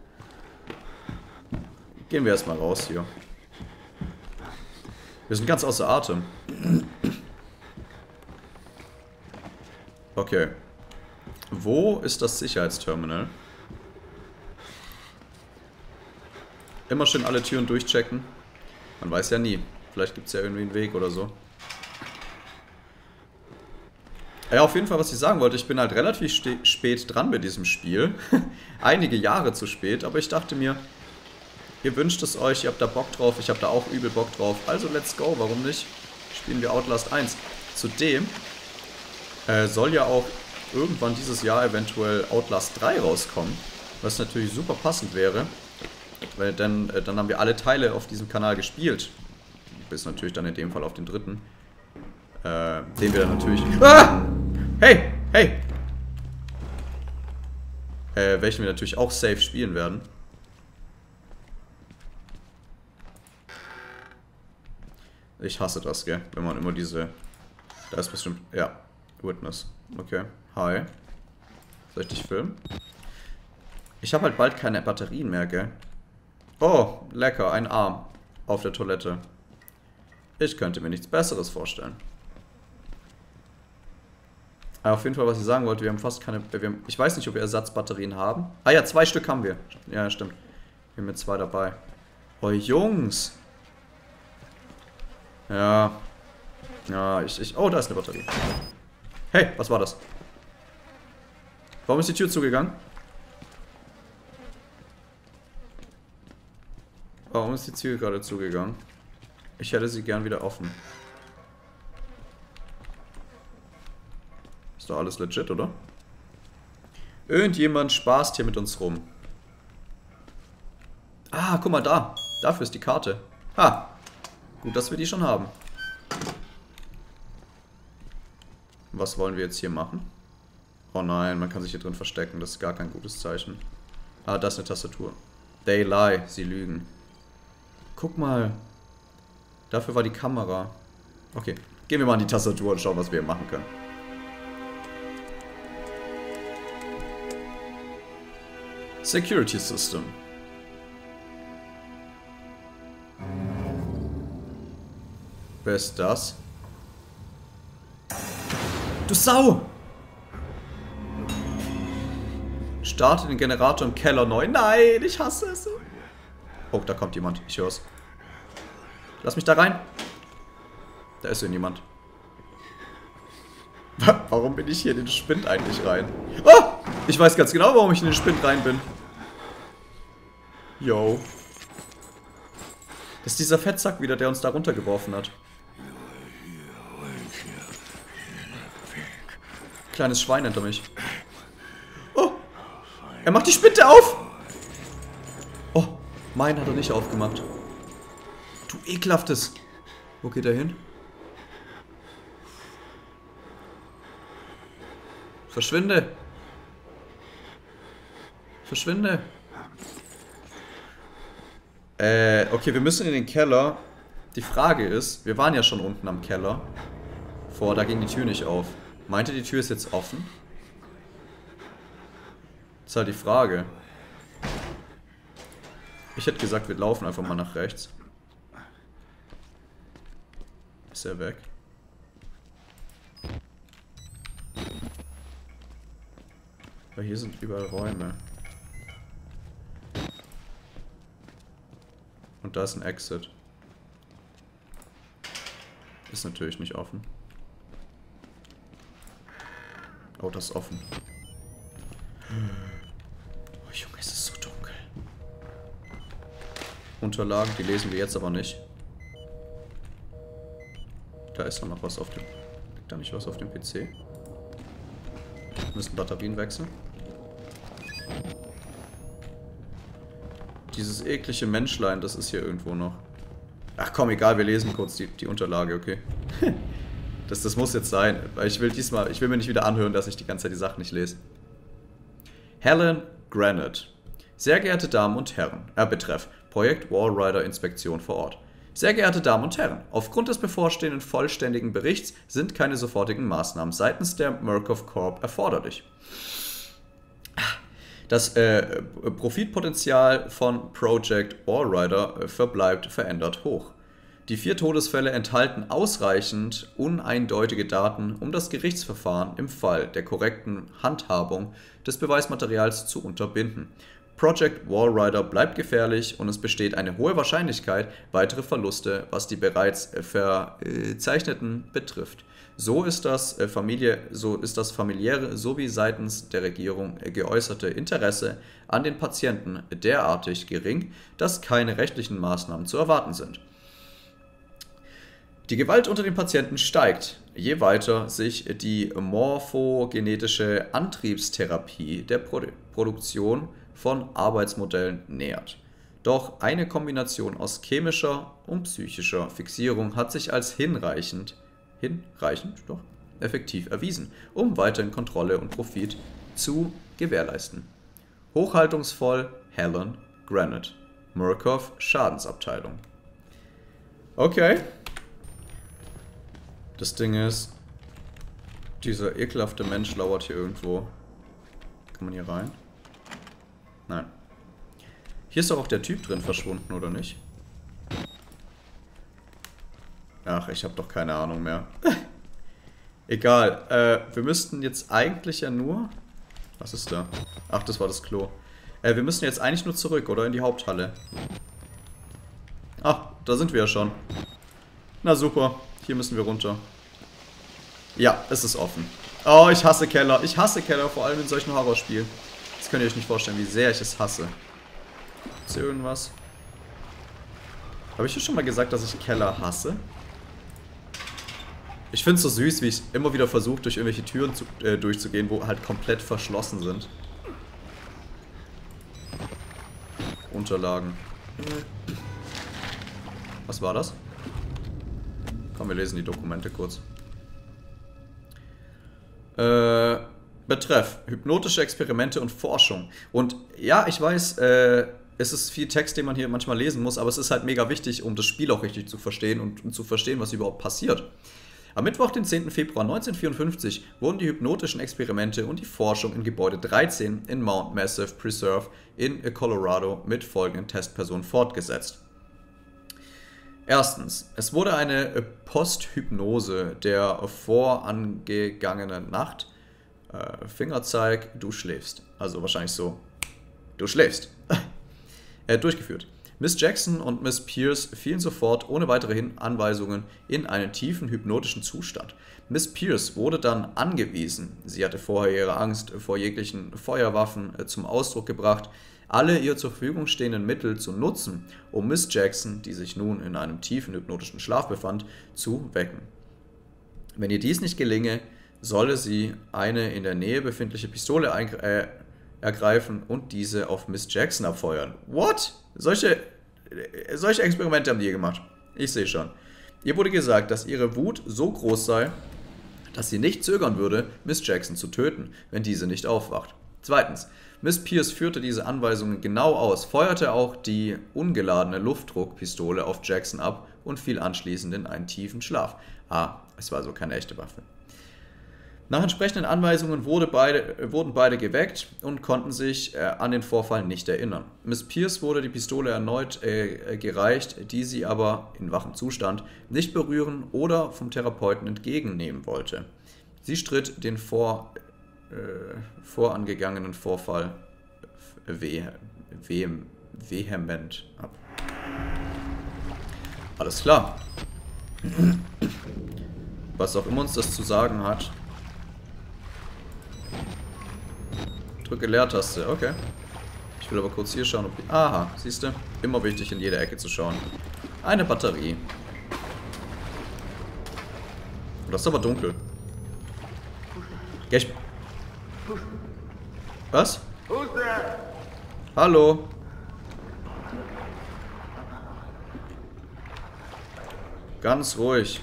Gehen wir erstmal raus hier. Wir sind ganz außer Atem. Okay. Wo ist das Sicherheitsterminal? Immer schön alle Türen durchchecken. Man weiß ja nie. Vielleicht gibt es ja irgendwie einen Weg oder so. Ja, auf jeden Fall, was ich sagen wollte, ich bin halt relativ spät dran bei diesem Spiel. Einige Jahre zu spät, aber ich dachte mir, ihr wünscht es euch, ihr habt da Bock drauf, ich habe da auch übel Bock drauf. Also let's go, warum nicht? Spielen wir Outlast eins. Zudem äh, soll ja auch irgendwann dieses Jahr eventuell Outlast drei rauskommen, was natürlich super passend wäre, weil dann, äh, dann haben wir alle Teile auf diesem Kanal gespielt. Bis natürlich dann in dem Fall auf den dritten. Äh, den wir dann natürlich... Ah! Hey! Hey! Äh, welchen wir natürlich auch safe spielen werden. Ich hasse das, gell? Wenn man immer diese... Da ist bestimmt... Ja. Witness. Okay. Hi. Soll ich dich filmen? Ich habe halt bald keine Batterien mehr, gell? Oh, lecker. Ein Arm. Auf der Toilette. Ich könnte mir nichts Besseres vorstellen. Aber auf jeden Fall, was ich sagen wollte, wir haben fast keine... Wir haben, ich weiß nicht, ob wir Ersatzbatterien haben. Ah ja, zwei Stück haben wir. Ja, stimmt. Wir haben jetzt zwei dabei. Oh, Jungs. Ja. Ja, ich, ich... Oh, da ist eine Batterie. Hey, was war das? Warum ist die Tür zugegangen? Warum ist die Tür gerade zugegangen? Ich hätte sie gern wieder offen. Ist doch alles legit, oder? Irgendjemand spaßt hier mit uns rum. Ah, guck mal da. Dafür ist die Karte. Ha. Gut, dass wir die schon haben. Was wollen wir jetzt hier machen? Oh nein, man kann sich hier drin verstecken. Das ist gar kein gutes Zeichen. Ah, das ist eine Tastatur. They lie. Sie lügen. Guck mal. Dafür war die Kamera. Okay, gehen wir mal an die Tastatur und schauen, was wir machen können. Security System. Wer ist das? Du Sau! Starte den Generator im Keller neu. Nein, ich hasse es. Oh, da kommt jemand. Ich hör's. Lass mich da rein. Da ist irgendjemand. Warum bin ich hier in den Spind eigentlich rein? Oh! Ich weiß ganz genau, warum ich in den Spind rein bin. Yo. Das ist dieser Fettsack wieder, der uns da runtergeworfen hat. Kleines Schwein hinter mich. Oh! Er macht die Spinte auf! Oh, meinen hat er nicht aufgemacht. Du ekelhaftes. Wo geht er hin? Verschwinde. Verschwinde. Äh, okay, wir müssen in den Keller. Die Frage ist, wir waren ja schon unten am Keller. Vor, da ging die Tür nicht auf. Meint ihr, die Tür ist jetzt offen? Das ist halt die Frage. Ich hätte gesagt, wir laufen einfach mal nach rechts. Ist er weg? Weil hier sind überall Räume. Und da ist ein Exit. Ist natürlich nicht offen. Oh, das ist offen. Oh Junge, es ist so dunkel. Unterlagen, die lesen wir jetzt aber nicht. Da ist noch was auf dem... Liegt da nicht was auf dem P C? Wir müssen Batterien wechseln. Dieses eklige Menschlein, das ist hier irgendwo noch. Ach komm, egal, wir lesen kurz die, die Unterlage, okay. das, das muss jetzt sein, weil ich will diesmal, ich will mir nicht wieder anhören, dass ich die ganze Zeit die Sachen nicht lese. Helen Granite. Sehr geehrte Damen und Herren, äh, betreff Projekt Walrider Inspektion vor Ort. Sehr geehrte Damen und Herren, aufgrund des bevorstehenden vollständigen Berichts sind keine sofortigen Maßnahmen seitens der Murkoff Corp erforderlich. Das äh, Profitpotenzial von Project Walrider äh, verbleibt verändert hoch. Die vier Todesfälle enthalten ausreichend uneindeutige Daten, um das Gerichtsverfahren im Fall der korrekten Handhabung des Beweismaterials zu unterbinden. Project Walrider bleibt gefährlich und es besteht eine hohe Wahrscheinlichkeit weitere Verluste, was die bereits Verzeichneten betrifft. So ist das, Familie, so ist das familiäre sowie seitens der Regierung geäußerte Interesse an den Patienten derartig gering, dass keine rechtlichen Maßnahmen zu erwarten sind. Die Gewalt unter den Patienten steigt, je weiter sich die morphogenetische Antriebstherapie der Produ- Produktion von Arbeitsmodellen nähert. Doch eine Kombination aus chemischer und psychischer Fixierung hat sich als hinreichend, hinreichend, doch, effektiv erwiesen, um weiterhin Kontrolle und Profit zu gewährleisten. Hochhaltungsvoll Helen Granite, Murkoff Schadensabteilung. Okay. Das Ding ist, dieser ekelhafte Mensch lauert hier irgendwo. Kann man hier rein? Nein. Hier ist doch auch der Typ drin verschwunden, oder nicht? Ach, ich habe doch keine Ahnung mehr. Egal. Äh, wir müssten jetzt eigentlich ja nur... Was ist da? Ach, das war das Klo. Äh, wir müssen jetzt eigentlich nur zurück, oder? In die Haupthalle. Ach, da sind wir ja schon. Na super. Hier müssen wir runter. Ja, es ist offen. Oh, ich hasse Keller. Ich hasse Keller, vor allem in solchen Horrorspielen. Das könnt ihr euch nicht vorstellen, wie sehr ich es hasse. Ist hier irgendwas? Habe ich dir schon mal gesagt, dass ich Keller hasse? Ich finde es so süß, wie ich immer wieder versuche, durch irgendwelche Türen zu, äh, durchzugehen, wo halt komplett verschlossen sind. Unterlagen. Was war das? Komm, wir lesen die Dokumente kurz. Äh, betreff hypnotische Experimente und Forschung. Und ja, ich weiß, äh, es ist viel Text, den man hier manchmal lesen muss, aber es ist halt mega wichtig, um das Spiel auch richtig zu verstehen und um zu verstehen, was überhaupt passiert. Am Mittwoch, den zehnten Februar neunzehnhundertvierundfünfzig, wurden die hypnotischen Experimente und die Forschung in Gebäude dreizehn in Mount Massive Preserve in Colorado mit folgenden Testpersonen fortgesetzt. Erstens, es wurde eine Posthypnose der vorangegangenen Nacht, äh, Fingerzeig, du schläfst, also wahrscheinlich so, du schläfst, äh, durchgeführt. Miss Jackson und Miss Pierce fielen sofort ohne weitere Anweisungen in einen tiefen hypnotischen Zustand. Miss Pierce wurde dann angewiesen, sie hatte vorher ihre Angst vor jeglichen Feuerwaffen äh, zum Ausdruck gebracht, alle ihr zur Verfügung stehenden Mittel zu nutzen, um Miss Jackson, die sich nun in einem tiefen hypnotischen Schlaf befand, zu wecken. Wenn ihr dies nicht gelinge, solle sie eine in der Nähe befindliche Pistole äh, ergreifen und diese auf Miss Jackson abfeuern. What? Solche, solche Experimente haben die hier gemacht. Ich sehe schon. Ihr wurde gesagt, dass ihre Wut so groß sei, dass sie nicht zögern würde, Miss Jackson zu töten, wenn diese nicht aufwacht. Zweitens. Miss Pierce führte diese Anweisungen genau aus, feuerte auch die ungeladene Luftdruckpistole auf Jackson ab und fiel anschließend in einen tiefen Schlaf. Ah, es war also keine echte Waffe. Nach entsprechenden Anweisungen wurde beide, wurden beide geweckt und konnten sich äh, an den Vorfall nicht erinnern. Miss Pierce wurde die Pistole erneut äh, gereicht, die sie aber in wachem Zustand nicht berühren oder vom Therapeuten entgegennehmen wollte. Sie stritt den vor, äh, vorangegangenen Vorfall veh veh vehement ab. Alles klar. Was auch immer uns das zu sagen hat. Drücke Leertaste, okay. Ich will aber kurz hier schauen, ob die... Aha, siehst du? Immer wichtig, in jede Ecke zu schauen. Eine Batterie. Oh, das ist aber dunkel. Ja, ich... Was? Hallo? Ganz ruhig.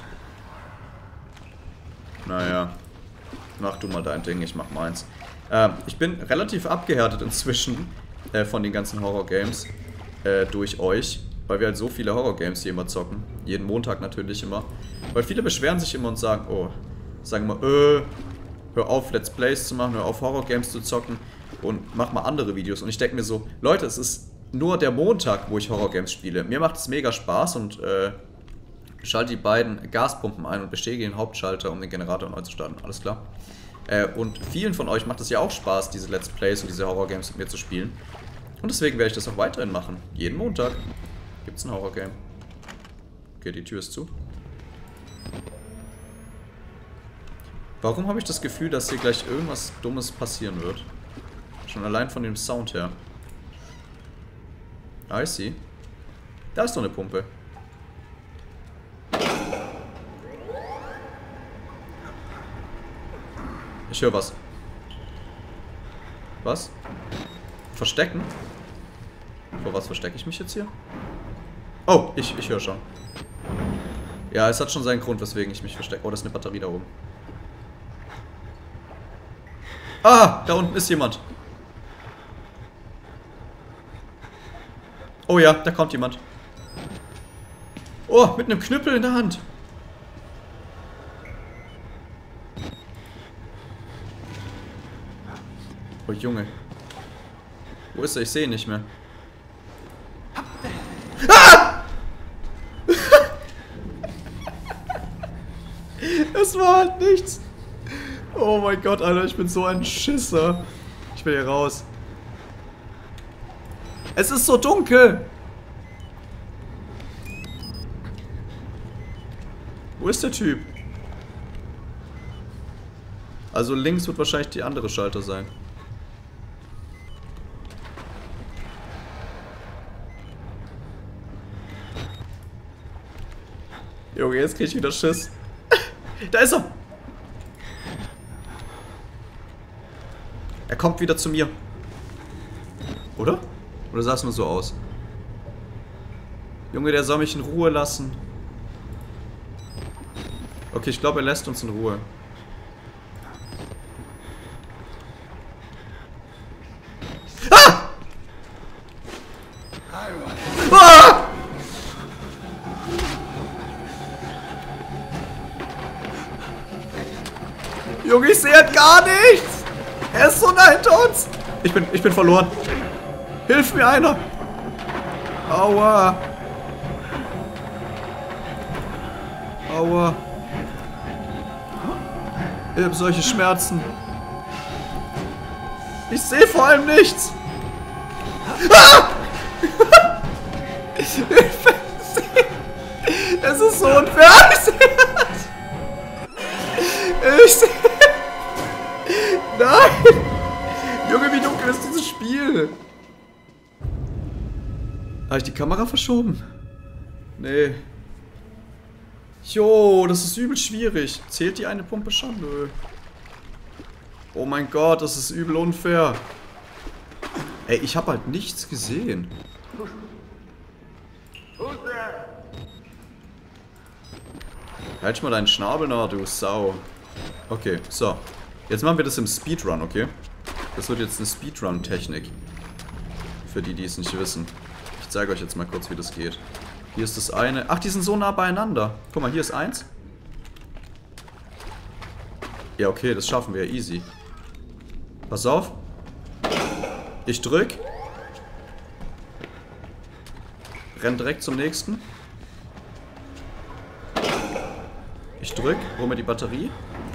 Naja. Mach du mal dein Ding, ich mach meins. Ähm, ich bin relativ abgehärtet inzwischen äh, von den ganzen Horror-Games äh, durch euch. Weil wir halt so viele Horror-Games hier immer zocken. Jeden Montag natürlich immer. Weil viele beschweren sich immer und sagen, oh, sagen mal, äh, hör auf Let's Plays zu machen, hör auf Horror-Games zu zocken und mach mal andere Videos. Und ich denke mir so, Leute, es ist nur der Montag, wo ich Horror-Games spiele. Mir macht es mega Spaß und äh, schalte die beiden Gaspumpen ein und bestätige den Hauptschalter, um den Generator neu zu starten. Alles klar? Äh, und vielen von euch macht es ja auch Spaß, diese Let's Plays und diese Horror-Games mit mir zu spielen. Und deswegen werde ich das auch weiterhin machen. Jeden Montag gibt es ein Horror-Game. Okay, die Tür ist zu. Warum habe ich das Gefühl, dass hier gleich irgendwas Dummes passieren wird? Schon allein von dem Sound her. I see. Da ist doch eine Pumpe. Ich höre was. Was? Verstecken? Vor was verstecke ich mich jetzt hier? Oh, ich, ich höre schon. Ja, es hat schon seinen Grund, weswegen ich mich verstecke. Oh, das ist eine Batterie da oben. Ah, da unten ist jemand. Oh ja, da kommt jemand. Oh, mit einem Knüppel in der Hand. Oh Junge. Wo ist er? Ich sehe ihn nicht mehr. Ah! Es war halt nichts. Oh mein Gott, Alter, ich bin so ein Schisser. Ich will hier raus. Es ist so dunkel. Wo ist der Typ? Also links wird wahrscheinlich die andere Schalter sein. Junge, jetzt krieg ich wieder Schiss. Da ist er! Er kommt wieder zu mir. Oder? Oder sah es nur so aus? Junge, der soll mich in Ruhe lassen. Okay, ich glaube, er lässt uns in Ruhe. Ah! Ah! Junge, ich sehe halt gar nichts! Er ist so nah hinter uns! Ich bin, ich bin verloren. Hilf mir einer! Aua! Aua! Ich habe solche Schmerzen. Ich sehe vor allem nichts! Ah! Es ist so unfair! Ich sehe es! Ich sehe... Nein! Junge, wie dunkel ist dieses Spiel? Habe ich die Kamera verschoben? Nee. Jo, das ist übel schwierig. Zählt die eine Pumpe schon? Nö. Oh mein Gott, das ist übel unfair. Ey, ich habe halt nichts gesehen. Halt mal deinen Schnabel nach, du Sau. Okay, so. Jetzt machen wir das im Speedrun, okay? Das wird jetzt eine Speedrun-Technik. Für die, die es nicht wissen. Ich zeige euch jetzt mal kurz, wie das geht. Hier ist das eine. Ach, die sind so nah beieinander. Guck mal, hier ist eins. Ja, okay, das schaffen wir ja easy. Pass auf. Ich drück. Renn direkt zum nächsten. Ich drück, hol mir die Batterie.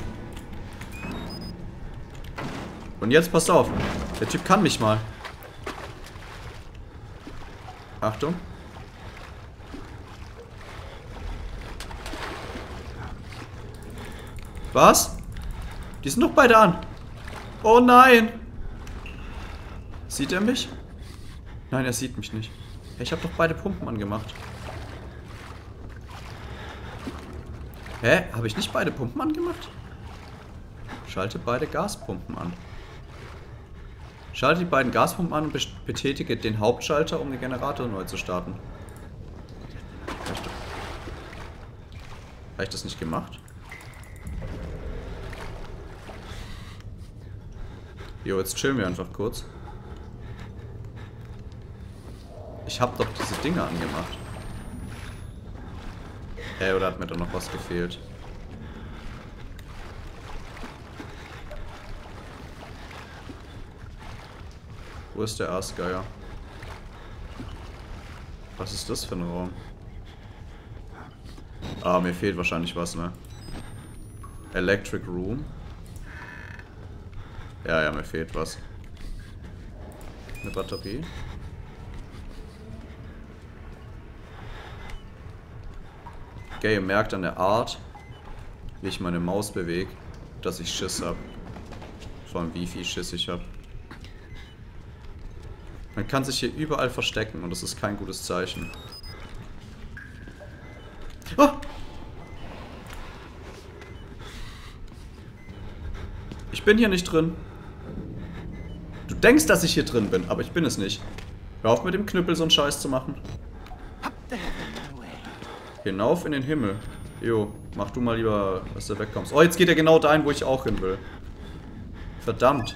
Und jetzt pass auf. Der Typ kann mich mal. Achtung. Was? Die sind doch beide an. Oh nein. Sieht er mich? Nein, er sieht mich nicht. Ich habe doch beide Pumpen angemacht. Hä? Habe ich nicht beide Pumpen angemacht? Schalte beide Gaspumpen an. Schalte die beiden Gaspumpen an und betätige den Hauptschalter, um den Generator neu zu starten. Habe ich das nicht gemacht? Jo, jetzt chillen wir einfach kurz. Ich hab doch diese Dinge angemacht. Äh, oder hat mir da noch was gefehlt? Wo ist der Aasgeier? Was ist das für ein Raum? Ah, mir fehlt wahrscheinlich was, ne? Electric Room. Ja, ja, mir fehlt was. Eine Batterie. Okay, ihr merkt an der Art, wie ich meine Maus bewege, dass ich Schiss hab. Vor allem wie viel Schiss ich hab. Man kann sich hier überall verstecken und das ist kein gutes Zeichen. Oh! Ich bin hier nicht drin. Du denkst, dass ich hier drin bin, aber ich bin es nicht. Hör auf mit dem Knüppel so einen Scheiß zu machen. Hinauf in den Himmel. Jo, mach du mal lieber, dass du wegkommst. Oh, jetzt geht er genau dahin, wo ich auch hin will. Verdammt.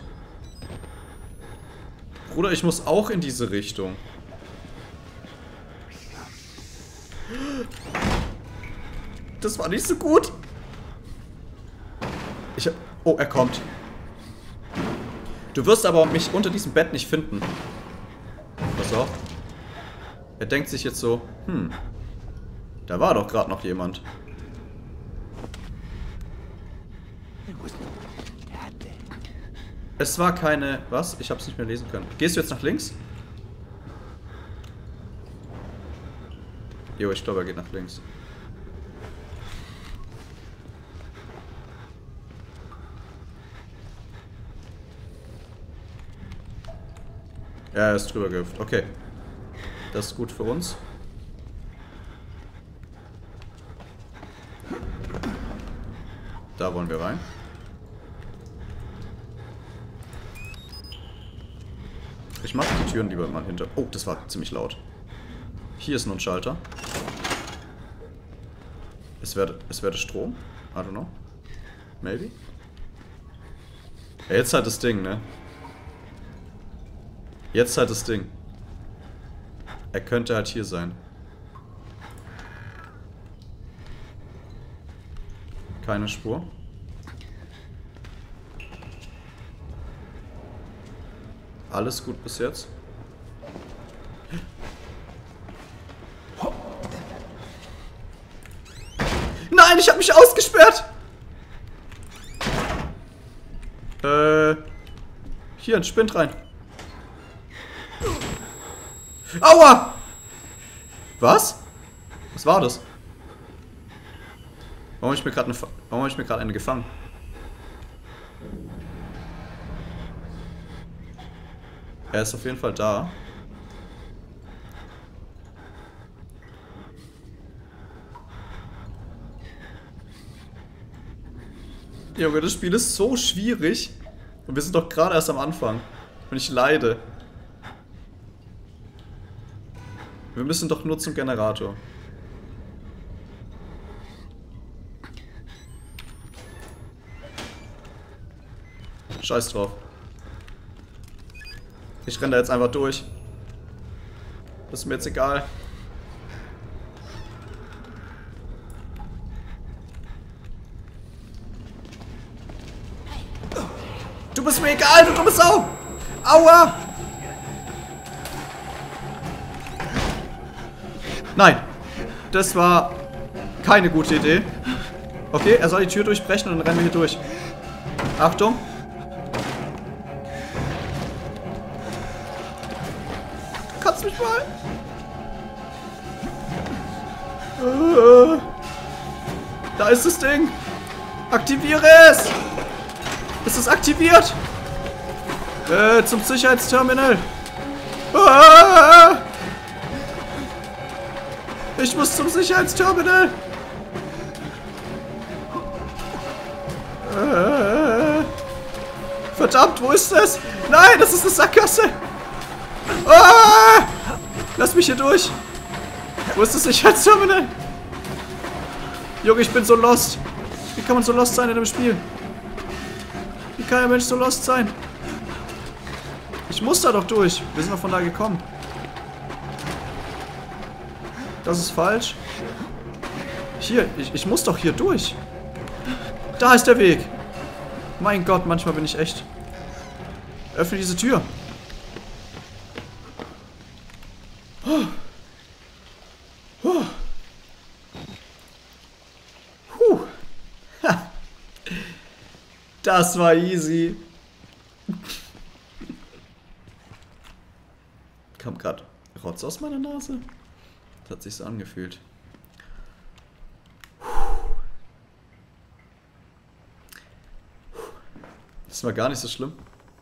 Bruder, ich muss auch in diese Richtung. Das war nicht so gut. Ich hab... Oh, er kommt. Du wirst aber mich unter diesem Bett nicht finden. Pass auf. Er denkt sich jetzt so, hm, da war doch gerade noch jemand. Es war keine... Was? Ich hab's nicht mehr lesen können. Gehst du jetzt nach links? Jo, ich glaube, er geht nach links. Ja, er ist drüber gehüpft. Okay. Das ist gut für uns. Da wollen wir rein. Ich mache die Türen lieber mal hinter... Oh, das war ziemlich laut. Hier ist nur ein Schalter. Es werde, es werde Strom. I don't know. Maybe. Ja, jetzt halt das Ding, ne? Jetzt halt das Ding. Er könnte halt hier sein. Keine Spur. Alles gut bis jetzt. Nein, ich habe mich ausgesperrt! Äh. Hier, ein Spind rein. Aua! Was? Was war das? Warum habe ich mir gerade eine, warum habe ich mir gerade eine gefangen? Er ist auf jeden Fall da. Junge, das Spiel ist so schwierig. Und wir sind doch gerade erst am Anfang. Und ich leide. Wir müssen doch nur zum Generator. Scheiß drauf. Ich renne da jetzt einfach durch. Das ist mir jetzt egal. Du bist mir egal, du dumme Sau! Aua! Nein, das war keine gute Idee. Okay, er soll die Tür durchbrechen und dann rennen wir hier durch. Achtung. Du kannst mich mal. Äh, da ist das Ding. Aktiviere es. Ist es aktiviert? Äh, zum Sicherheitsterminal. Ah! Ich muss zum Sicherheitsterminal. Äh, verdammt, wo ist das? Nein, das ist eine Sackgasse. Ah! Lass mich hier durch. Wo ist das Sicherheitsterminal? Junge, ich bin so lost. Wie kann man so lost sein in dem Spiel? Wie kann ein Mensch so lost sein? Ich muss da doch durch. Wir sind doch von da gekommen. Das ist falsch. Hier, ich, ich muss doch hier durch. Da ist der Weg. Mein Gott, manchmal bin ich echt... Öffne diese Tür. Huh. Huh. Huh. Ha. Das war easy. Kam gerade Rotz aus meiner Nase. Das hat sich so angefühlt. Das war gar nicht so schlimm.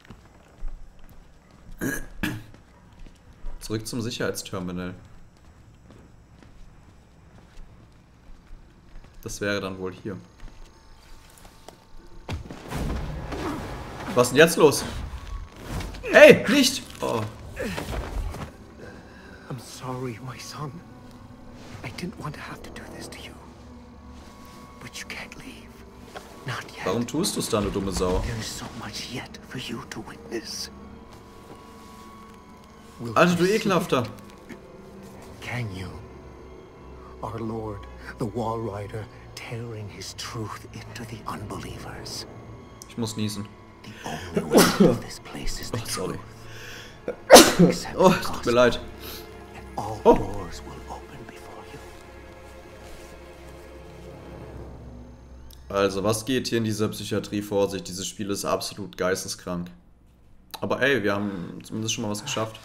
Zurück zum Sicherheitsterminal. Das wäre dann wohl hier. Was ist denn jetzt los? Hey, nicht! Oh. I'm sorry, my son. I didn't want to have to do this to you. But you can't leave. Not yet. Warum tust du es dann, du dumme Sau? There is so much yet for you to witness. Will Alter, du you see Ekelhafter. it? Can you? Our Lord, the Wall Rider, tearing his truth into the unbelievers. Ich muss niesen. The only way of this place is the Oh, sorry. truth. Accept Oh, the es tut gospel, mir leid. and all Oh. doors will open before you. Also, was geht hier in dieser Psychiatrie vor sich? Dieses Spiel ist absolut geisteskrank. Aber ey, wir haben zumindest schon mal was geschafft.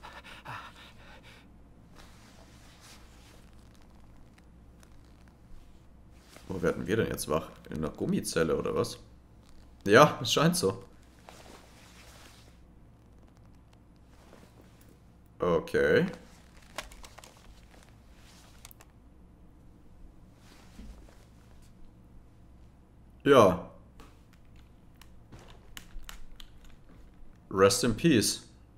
Wo werden wir denn jetzt wach? In einer Gummizelle oder was? Ja, es scheint so. Okay. Ja. Rest in Peace.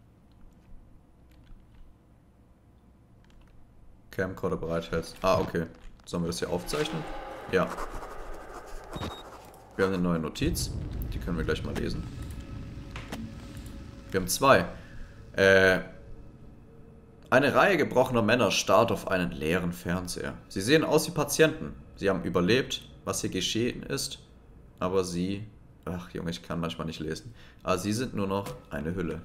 Camcorder bereithältst. Ah, okay. Sollen wir das hier aufzeichnen? Ja. Wir haben eine neue Notiz. Die können wir gleich mal lesen. Wir haben zwei. Äh... Eine Reihe gebrochener Männer starrt auf einen leeren Fernseher. Sie sehen aus wie Patienten. Sie haben überlebt, was hier geschehen ist. Aber sie... Ach Junge, ich kann manchmal nicht lesen. Aber sie sind nur noch eine Hülle.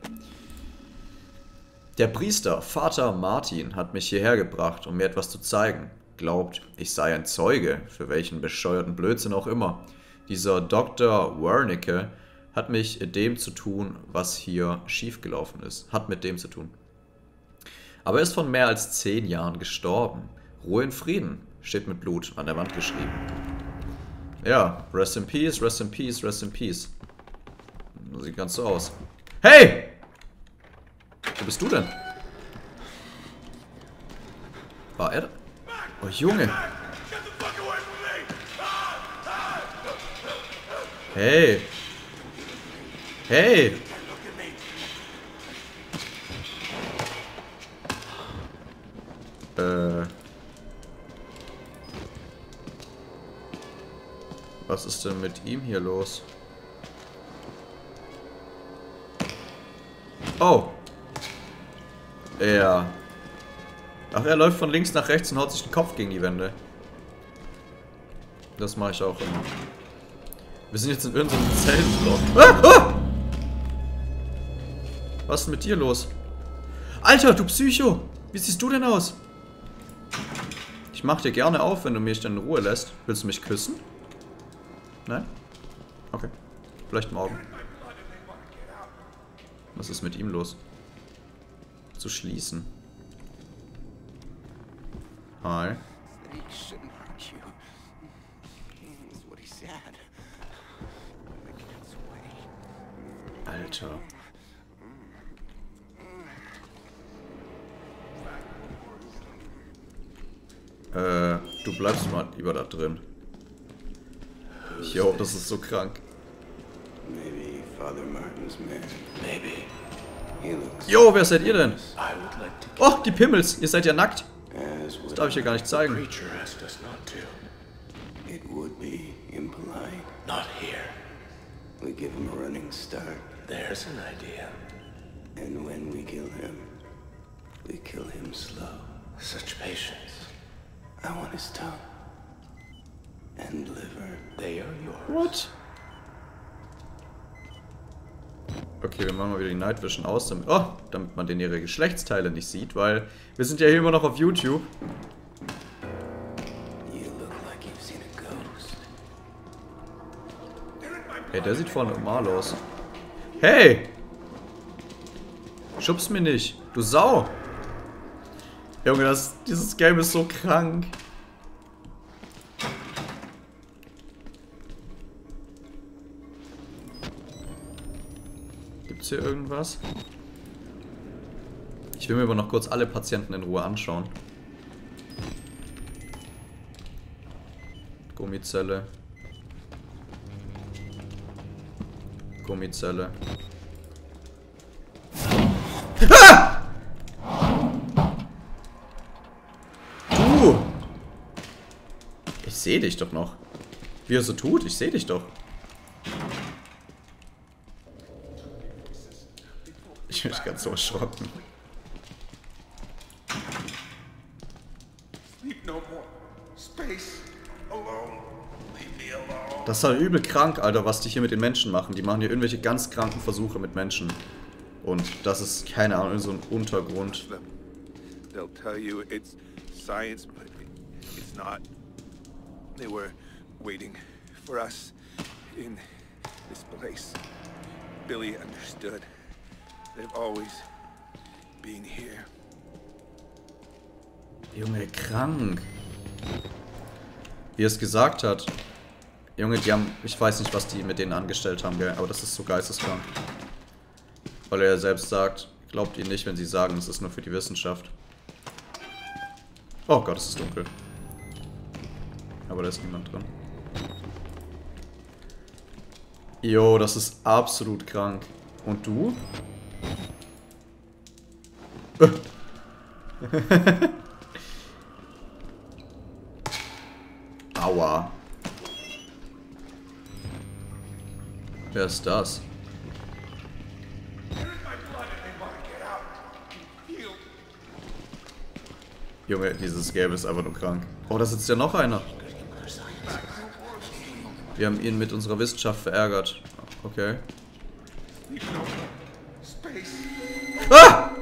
Der Priester, Vater Martin, hat mich hierher gebracht, um mir etwas zu zeigen. Glaubt, ich sei ein Zeuge, für welchen bescheuerten Blödsinn auch immer. Dieser Doktor Wernicke hat mich dem zu tun, was hier schiefgelaufen ist. Hat mit dem zu tun. Aber er ist von mehr als zehn Jahren gestorben. Ruhe in Frieden, steht mit Blut an der Wand geschrieben. Ja, rest in peace, rest in peace, rest in peace. Sieht ganz so aus. Hey! Wo bist du denn? War er da? Oh Junge. Hey. Hey. Äh. Was ist denn mit ihm hier los? Oh. Er. Ach, er läuft von links nach rechts und haut sich den Kopf gegen die Wände. Das mache ich auch immer. Wir sind jetzt in irgendeinem Zeltblock. Ah, ah! Was ist denn mit dir los? Alter, du Psycho! Wie siehst du denn aus? Ich mach dir gerne auf, wenn du mich dann in Ruhe lässt. Willst du mich küssen? Nein? Okay. Vielleicht morgen. Was ist mit ihm los? Zu schließen. Hi. Alter. Äh, du bleibst mal lieber da drin. Jo, das ist so krank. Maybe Father Martin's man. Maybe. He looks Jo, wer seid ihr denn? I would like to Oh, die Pimmels. Ihr seid ja nackt. as Das darf ich ja gar nicht zeigen. preacher asked us not to. It would be impolite. Not here. We give him a running start. There's an idea. And when we kill him, we kill him slow. Such patience. I want his tongue. And liver. They are yours. What? Okay, wir machen mal wieder die Night Vision aus, damit, oh, damit man denen ihre Geschlechtsteile nicht sieht, weil wir sind ja hier immer noch auf YouTube. Hey, der sieht voll normal aus. Hey! Schubst mir nicht, du Sau! Junge, das, dieses Game ist so krank. Gibt's hier irgendwas? Ich will mir aber noch kurz alle Patienten in Ruhe anschauen. Gummizelle. Gummizelle. Ah! Du! Ich sehe dich doch noch. Wie er so tut, ich sehe dich doch. Ich bin ganz so erschrocken. Das ist halt übel krank, Alter, was die hier mit den Menschen machen. Die machen hier irgendwelche ganz kranken Versuche mit Menschen. Und das ist, keine Ahnung, so ein Untergrund. They'll tell you it's science, but it's not. They were waiting for us in this place. Billy understood. They've always been here. Junge, krank. Wie er es gesagt hat. Junge, die haben, ich weiß nicht, was die mit denen angestellt haben, gell? Aber das ist so geisteskrank. Weil er selbst sagt, glaubt ihnen nicht, wenn sie sagen, es ist nur für die Wissenschaft. Oh Gott, es ist dunkel. Aber da ist niemand drin. Jo, das ist absolut krank. Und du? Aua. Wer ist das? Junge, dieses Game ist einfach nur krank. Oh, da sitzt ja noch einer. Wir haben ihn mit unserer Wissenschaft verärgert. Okay. Ah!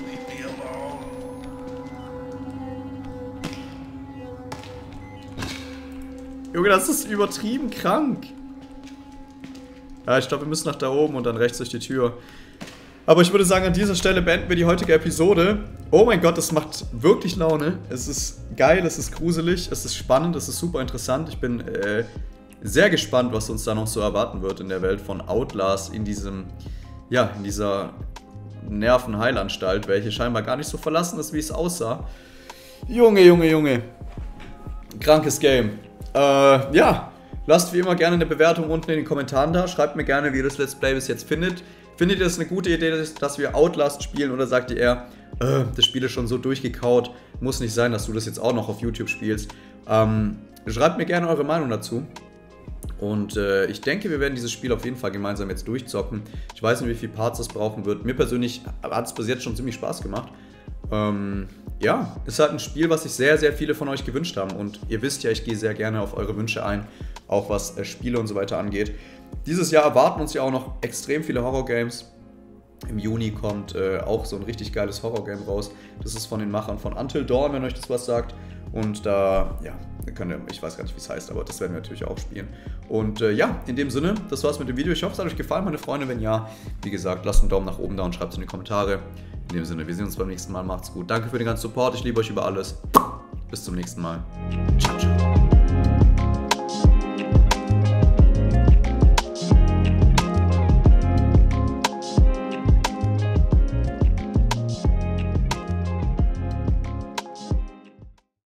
Junge, das ist übertrieben krank. Ja, ich glaube, wir müssen nach da oben und dann rechts durch die Tür. Aber ich würde sagen, an dieser Stelle beenden wir die heutige Episode. Oh mein Gott, das macht wirklich Laune. Es ist geil, es ist gruselig, es ist spannend, es ist super interessant. Ich bin äh, sehr gespannt, was uns da noch so erwarten wird in der Welt von Outlast, in diesem, ja, in dieser Nervenheilanstalt, welche scheinbar gar nicht so verlassen ist, wie es aussah. Junge, Junge, Junge. Krankes Game. Äh, ja. Lasst wie immer gerne eine Bewertung unten in den Kommentaren da. Schreibt mir gerne, wie ihr das Let's Play bis jetzt findet. Findet ihr es eine gute Idee, dass wir Outlast spielen? Oder sagt ihr eher, äh, das Spiel ist schon so durchgekaut, muss nicht sein, dass du das jetzt auch noch auf YouTube spielst. Ähm, schreibt mir gerne eure Meinung dazu. Und äh, ich denke, wir werden dieses Spiel auf jeden Fall gemeinsam jetzt durchzocken. Ich weiß nicht, wie viele Parts es brauchen wird. Mir persönlich hat es bis jetzt schon ziemlich Spaß gemacht. Ähm, ja, ist halt ein Spiel, was sich sehr, sehr viele von euch gewünscht haben. Und ihr wisst ja, ich gehe sehr gerne auf eure Wünsche ein, auch was äh, Spiele und so weiter angeht. Dieses Jahr erwarten uns ja auch noch extrem viele Horror-Games. Im Juni kommt äh, auch so ein richtig geiles Horror-Game raus. Das ist von den Machern von Until Dawn, wenn euch das was sagt. Und da, ja, könnt ihr, ich weiß gar nicht, wie es heißt, aber das werden wir natürlich auch spielen. Und äh, ja, in dem Sinne, das war's mit dem Video. Ich hoffe, es hat euch gefallen, meine Freunde. Wenn ja, wie gesagt, lasst einen Daumen nach oben da und schreibt es in die Kommentare. In dem Sinne, wir sehen uns beim nächsten Mal. Macht's gut. Danke für den ganzen Support. Ich liebe euch über alles. Bis zum nächsten Mal. Ciao, ciao.